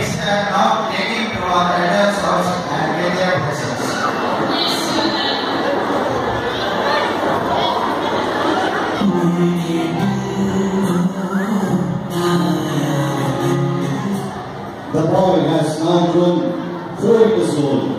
are now taking to our elders' house and get their blessings. The boy has now grown 4 years old.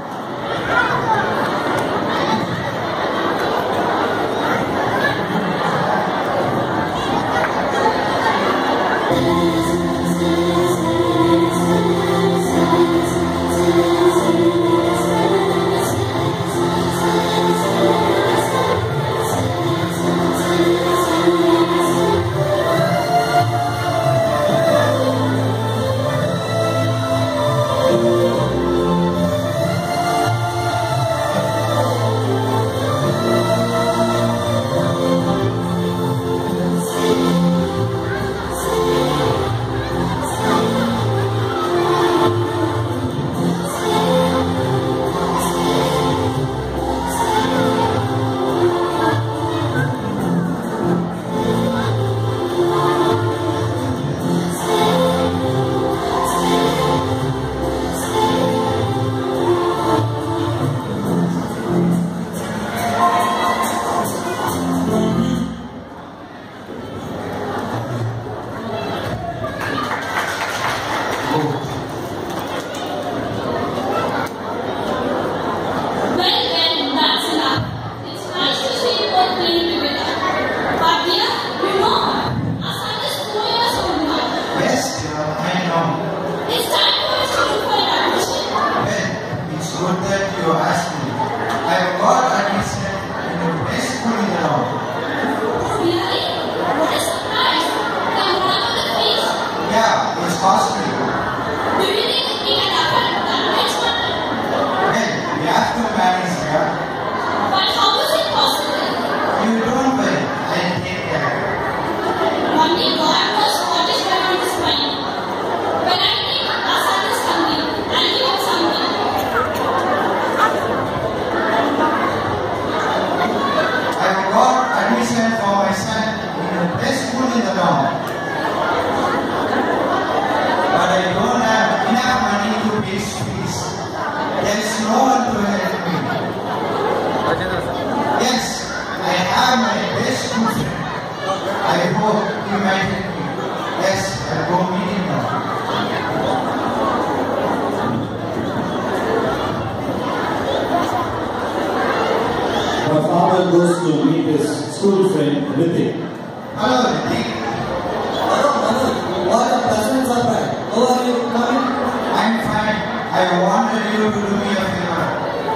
Goes to meet his school friend Ritik. Hello Ritik. Hello, what a pleasant surprise. How are you coming? I'm fine. I wanted you to do me a favor.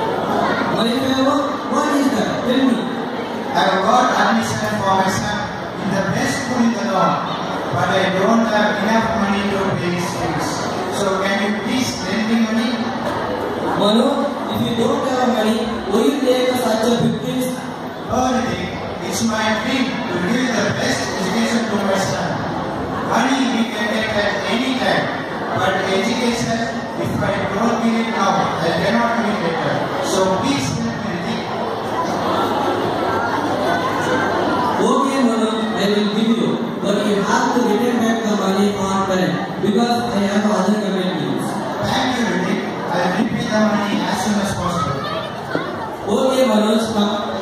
My favor? What is that? Tell me. I got admission for my son in the best school in the town, but I don't have enough money to pay his fees. So can you please lend me money? Manu, if you don't have money, will you take such a big risk? It's my dream to give the best education to my son. Money we can get at any time, but education, if I don't give it now, I cannot give it later. So please help me, Ritik. Okay, Manu, I will give you, but you have to return back the money on time because I have other commitments. Thank you, Ritik. I will repay the money as soon as possible. Okay, Manu, stop.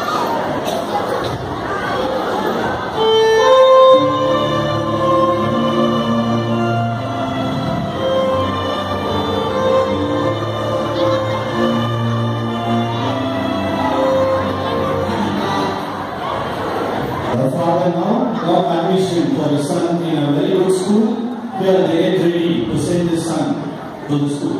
The father now got admission for his son in a very good school. Here they get ready to send his son to the school.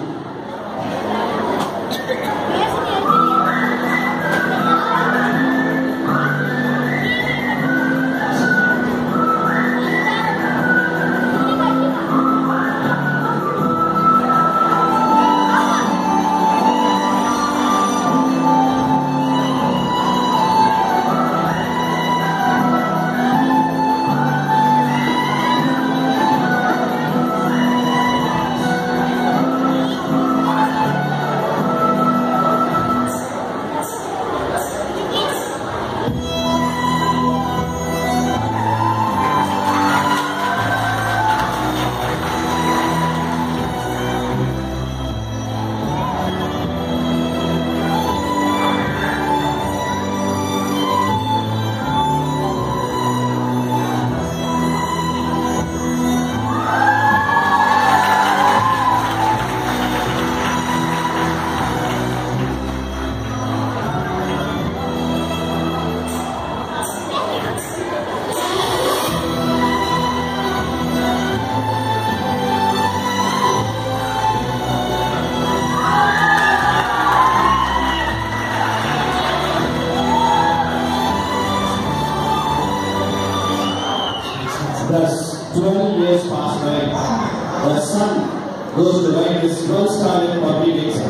goes to write his 12th standard public exam.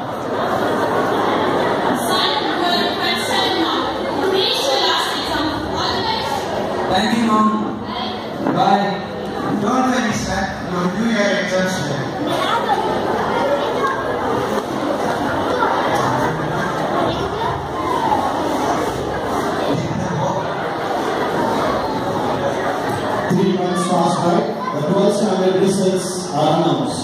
Thank you, Mom. Bye. Don't worry, son. You'll do your exams well. 3 months pass by, the 12th standard results are announced.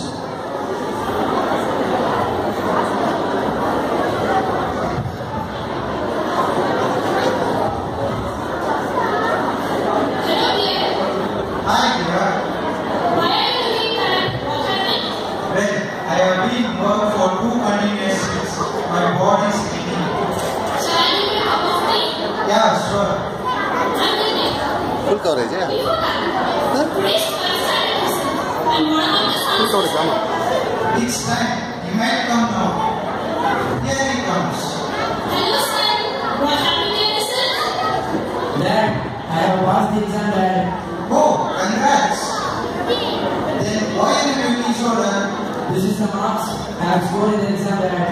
Hi, dear. Why are you doing that? What happened? Well, I have been work for 2 continuous weeks. My body is aching. Shall I give you a cup of tea? Yeah, sure. I'm leaving. Full coverage, yeah. Before that, today's first Saturday. And what about the Full sun? coverage, yeah. It's time. He might come now. Here he comes. Hello, son. What happened to your results? Dad, I have passed the exam, Dad. Oh, congrats. Then why are you looking so dull? This is the marks I have scored in the exam, Dad.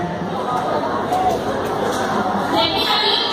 Let me have a look.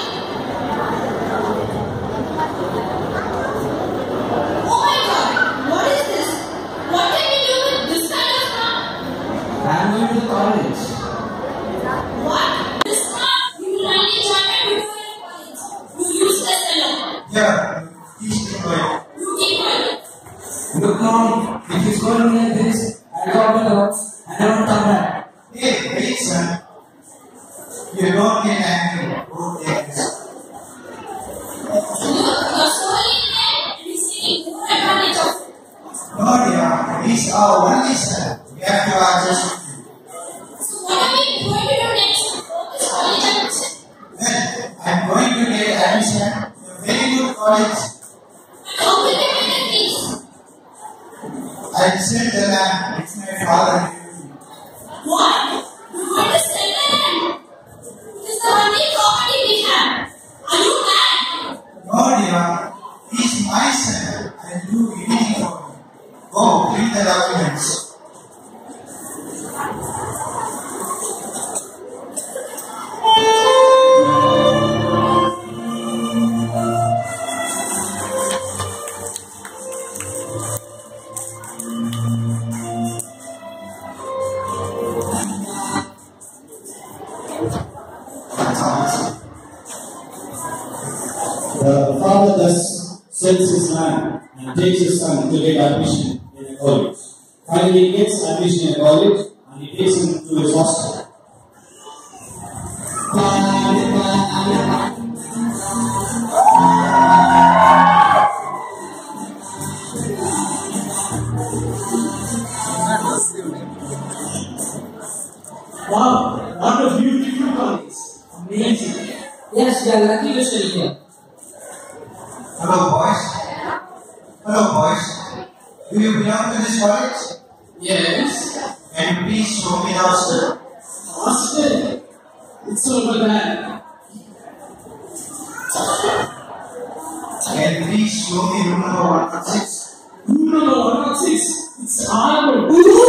Oh my God! What is this? What can we do with this kind of mark? I am going to the college. What? This mark? You will only join at Victoria College. You useless fellow. Yeah, he's still going. You keep quiet. Look, Mom, if you score me like this, I'll go out the house and I won't come back. Hey, wait, son. You don't get angry. Go take this. Look, you're slowly in there and he's taking more advantage of it. No, dear. He's our only son. We have to adjust with him. So what are we going to do next? This college admission. Well, I'm going to get admission to a very good college. And how will you get this? I'll sell the land which my father gave me. What? You're going to sell the land? It is the only property we have. Are you mad? No, dear. He's my son. I'll do anything for him. Go, read the documents. The father thus sells his land and takes his son to get admission in a college. Finally, he gets admission in a college and he takes him to his hostel. Wow, what a beautiful college. Amazing. Yes, we are lucky to stay here. Hello, boys. Hello, boys. Do you belong to this college? Yes. Can you please show me the hostel? Hostel. It's over there. Can you please show me room number 116? Room number 116. It's our room.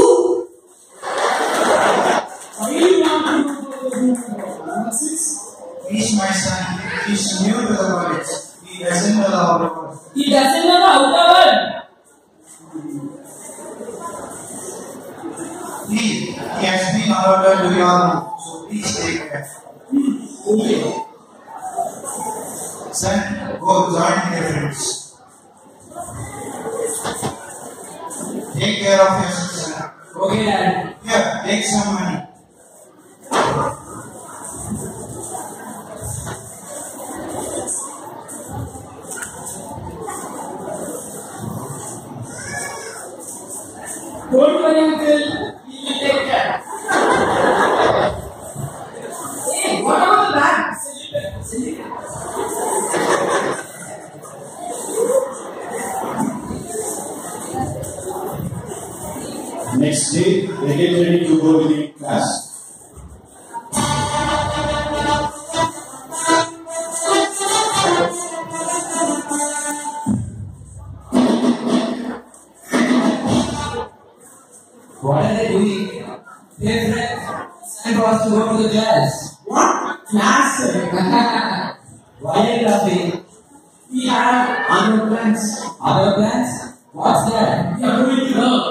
Why do you want to go to room number 116? He's my son. He's new to the college. He doesn't know the outdoor. He doesn't know the outer world. He has been allowed to your room, so please take care. Okay. Son, go join your friends. Take care of yourself, son. Okay, Dad. Here, take some money. Don't worry, uncle. We will take care. Hey, what about the bag? Next day, they get ready to go to the class. What are they doing? Hey friend, it's time for us to go to the class. What? Class? Why are you laughing? We have other plans. Other plans? What's that? We are going to learn.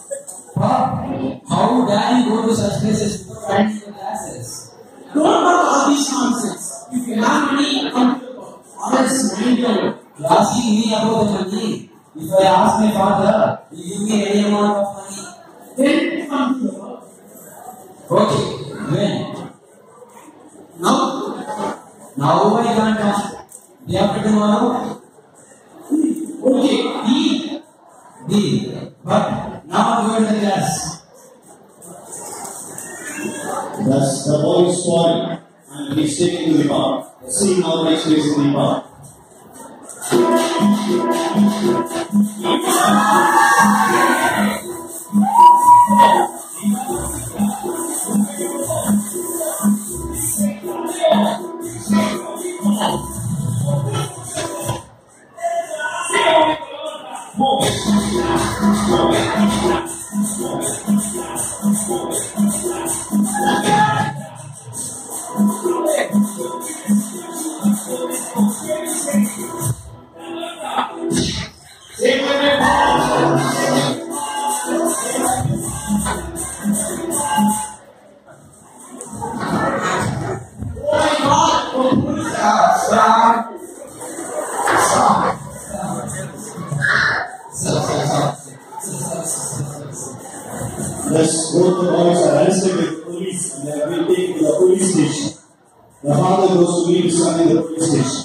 How dare you go to such places without finding the classes? Don't talk all these nonsense. If you have money, come to the or else mind your work. You are asking me about the money. If I ask my father, will you give me any amount of money? Then come to the work. Okay, when? Now, Now I can't come. Day after tomorrow? okay, Deal. But now I'm going to the class. Thus the boy is falling and he is taken to the park. The scene now takes place in the park. Thus, both the boys are arrested with police and they have been taken to the police station. The father goes to meet his son in the police station.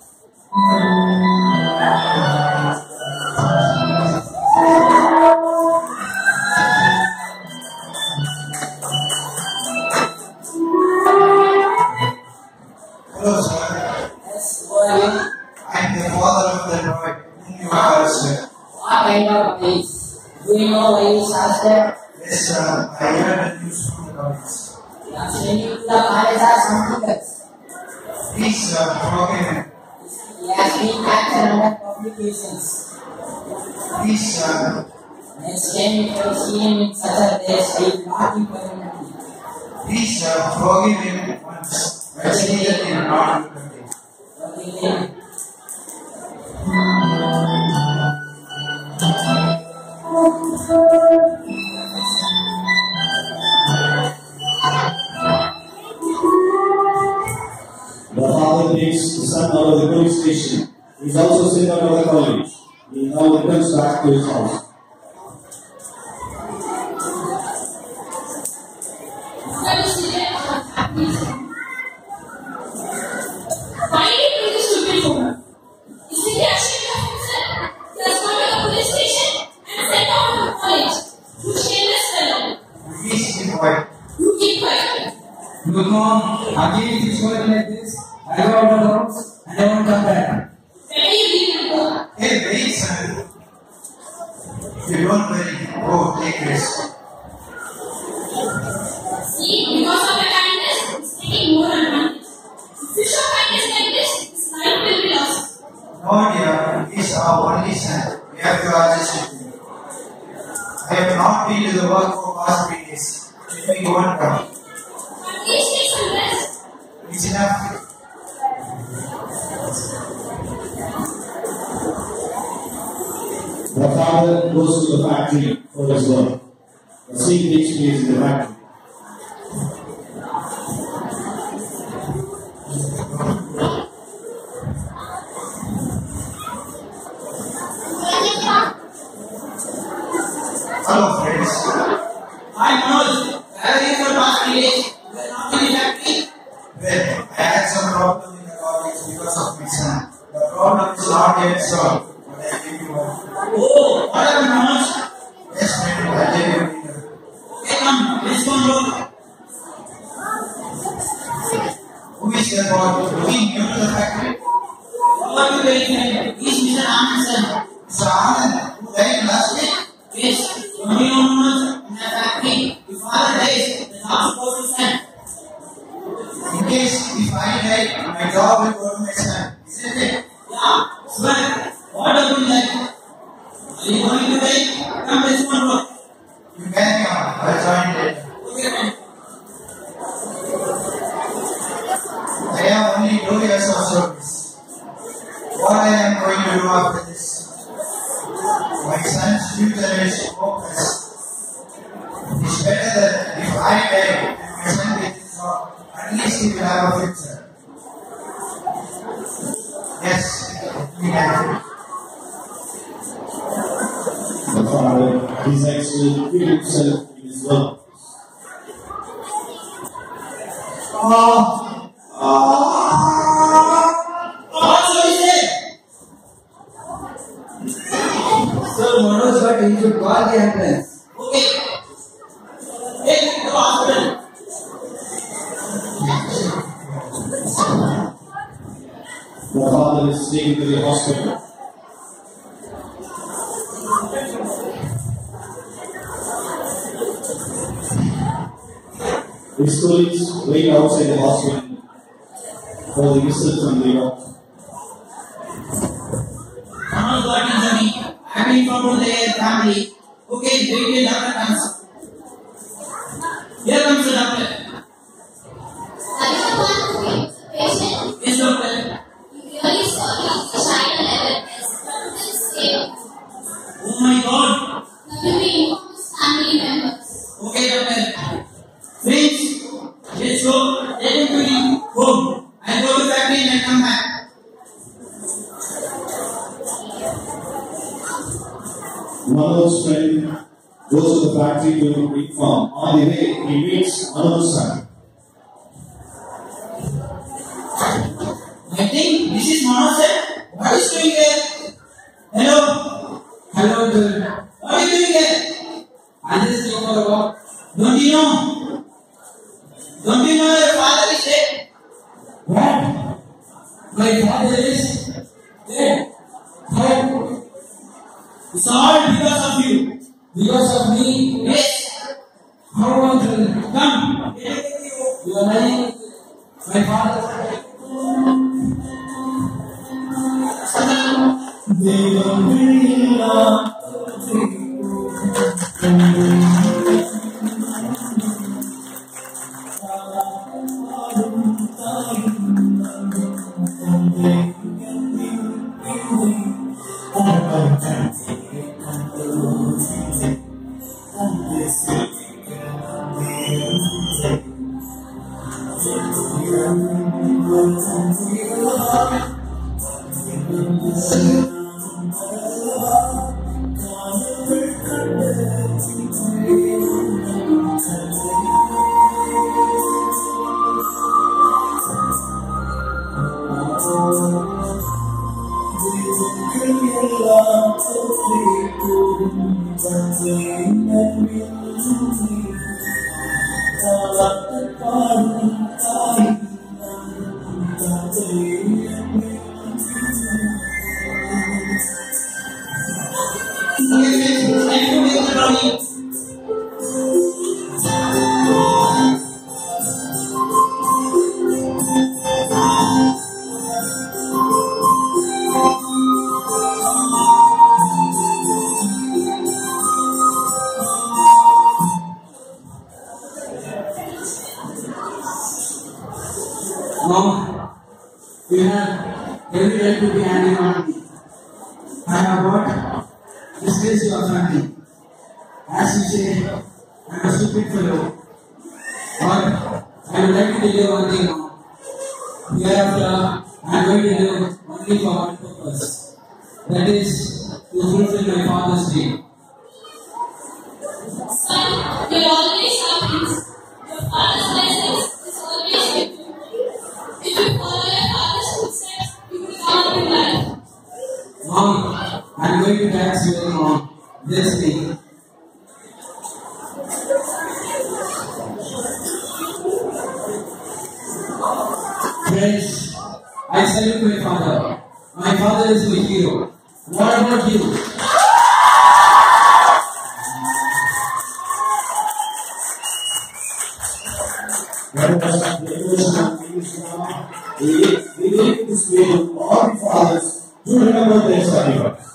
Hello, sir. Yes, who are you? I am the father of the boy whom you have arrested. What kind of police? Do you know why he is arrested? Yes, sir. I heard the news from the police. He has sent you to the college or something else. Please, sir, forgive him. He has been captured under publications. Please, sir. Next time if you see him in such a place, he will not be permanently. Please, sir, forgive him once. I see that he will not look at me. Forgive him. The father takes the son out of the police station. He is also sent out of the college. He now returns back to his house. Why did you do this stupid fool? Is he ashamed of himself? He has gone to the police station and sent out to college. You shameless fellow. Please keep quiet. You keep quiet. Look, mom, again if it's going like this, I go out of the house and I won't come back. Better you leave him go. Hey, wait, sir. You don't worry. Go, take rest. See, because of your kindness, it's taking more advantage. If you show kindness like this, his life will be lost. No, dear. He's our only son. We have to adjust with him. I have not been to the work for past 3 days. Let me go and come. But please take some rest. It's enough. The father goes to the factory for his work. The scene takes place in the factory. Hello, friends. I know. Where is your past village? You are not in the factory. Well, I had some problem in the college because of my son. The problem is not yet solved, but I give you one. Oh, what are the notes? Yes, friend, I'll tell you later. Okay, come. Let's go and look. Who is the boy? Looking new to the factory? What are you doing here? This is Mr. Amundsen. Mr. Anand, who died last week? Yes, only one month in the factory. If father dies, the job supposed to send. In case if I die, my job will go to my son. Isn't it? Yeah, swear. What are you like? Are you going to die? Come, let's go and look. You carry on. I'll join later. I have only 2 years of service. What I am going to do after this? My son's future is hopeless. It's better that if I die and my son gets his job, at least he will have a future. Yes, we have. The Father decides to give himself in his work. Sir, Manoj, but he should call the ambulance. Okay. Take him to the hospital. The father is taken to the hospital. His colleagues wait outside the hospital for the whistle from the doctor. Manoj got injury. I have informed their family. Okay, wait till doctor comes. Here comes the doctor. Are you the one who gave the patient? Yes, doctor. Really sorry, the child never test, but this same. Oh my God. Now will be informed his family members. Okay, doctor. Friends, let's go. Take him to the home. I'll go to the factory and I'll come back. Manoj's friend goes to the factory to inform. On the way, he meets Manoj's son. I think this is Manoj, sir. What is doing here? Hello. Hello, sir. What are you doing here? I just came for a walk. Don't you know? Don't you know your father is dead? What? My father is dead. How? It's all because of you. Because of me? Yes. How long, sir? Come. You are lying. My father. Mom, you have every right to be angry on me. I have got disgrace your family. As you say, I am a stupid fellow. But I would like to tell you one thing now. Hereafter, I am going to live only for one purpose. That is to fulfill my father's dream. Son, you'll always have peace. Your father's blessings is always with you. If you follow your father's footsteps, you will come to life. Mom, I am going to dance with you, Mom. Bless me. Friends, I salute my father. My father is my hero. What about you? Let us we need to speak to all the fathers to remember their sacrifice.